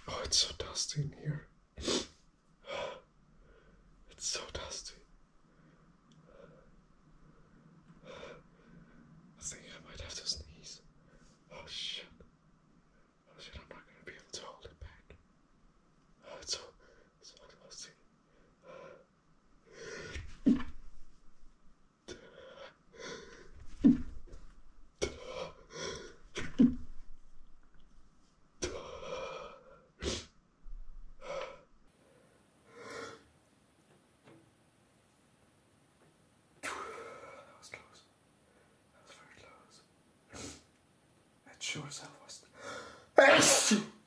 Oh, it's so dusty in here. It's so dusty. I think I might have to sneeze. Oh shit. Oh shit, I'm not gonna be able to hold it back. Oh, it's so dusty. That was close. That was very close. It sure as hell was.